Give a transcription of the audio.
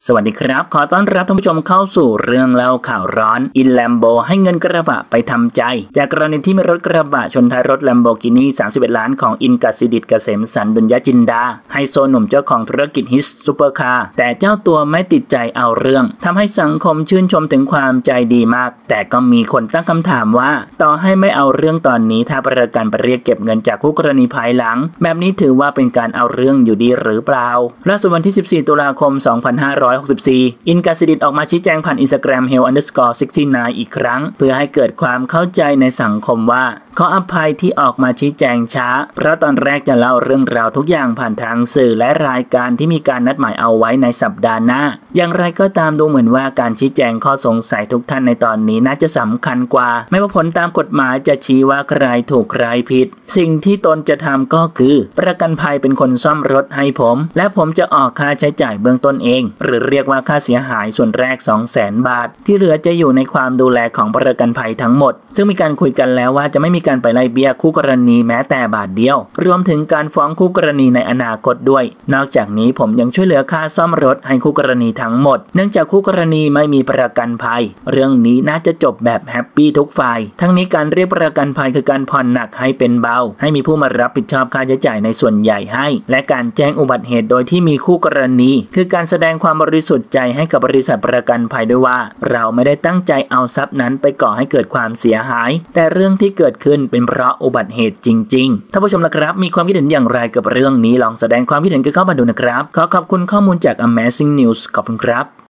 สวัสดีครับขอต้อนรับท่านผู้ชมเข้าสู่เรื่องเล่าข่าวร้อนอินแลมโบให้เงินกระบะไปทำใจจากกรณีที่มีรถกระบะชนท้ายรถ Lamborghini 31 ล้านของอินกัสซิดิตเกษมสันต์บุญญจินดาไฮโซหนุ่มเจ้าของธุรกิจฮิสซูเปอร์คาร์แต่เจ้าตัวไม่ติดใจเอาเรื่องทำให้สังคมชื่นชมถึงความใจดีมากแต่ก็มีคนตั้งคำถามว่าต่อให้ไม่เอาเรื่องตอนนี้ถ้าประกันไปเรียกเก็บเงินจากคู่กรณีภายหลังแบบนี้ถือว่าเป็นการเอาเรื่องอยู่ดีหรือเปล่าล่าสุดวันที่14 ตุลาคม 2564อินกัสซิดิตออกมาชี้แจงผ่าน Instagram hell_69 อีกครั้งเพื่อให้เกิดความเข้าใจในสังคมว่าขออภัยที่ออกมาชี้แจงช้าเพราะตอนแรกจะเล่าเรื่องราวทุกอย่างผ่านทางสื่อและรายการที่มีการนัดหมายเอาไว้ในสัปดาห์หน้าอย่างไรก็ตามดูเหมือนว่าการชี้แจงข้อสงสัยทุกท่านในตอนนี้น่าจะสำคัญกว่าไม่ว่าผลตามกฎหมายจะชี้ว่าใครถูกใครผิดสิ่งที่ตนจะทำก็คือประกันภัยเป็นคนซ่อมรถให้ผมและผมจะออกค่าใช้จ่ายเบื้องต้นเองหรือเรียกว่าค่าเสียหายส่วนแรก 200,000 บาทที่เหลือจะอยู่ในความดูแลของประกันภัยทั้งหมดซึ่งมีการคุยกันแล้วว่าจะไม่มีการไปไล่เบี้ยคู่กรณีแม้แต่บาทเดียวรวมถึงการฟ้องคู่กรณีในอนาคตด้วยนอกจากนี้ผมยังช่วยเหลือค่าซ่อมรถให้คู่กรณีทั้งหมดเนื่องจากคู่กรณีไม่มีประกันภัยเรื่องนี้น่าจะจบแบบแฮปปี้ทุกฝ่ายทั้งนี้การเรียกประกันภัยคือการผ่อนหนักให้เป็นเบาให้มีผู้มารับผิดชอบค่าใช้จ่ายในส่วนใหญ่ให้และการแจ้งอุบัติเหตุโดยที่มีคู่กรณีคือการแสดงความบริสุทธิ์ใจให้กับบริษัทประกันภัยด้วยว่าเราไม่ได้ตั้งใจเอาทรัพย์นั้นไปก่อให้เกิดความเสียหายแต่เรื่องที่เกิดขึ้นเป็นเพราะอุบัติเหตุจริงๆท่านผู้ชมนะครับมีความคิดเห็นอย่างไรกับเรื่องนี้ลองแสดงความคิดเห็นกันเข้ามาดูนะครับขอขอบคุณข้อมูลจาก Amazing News ขอบคุณครับ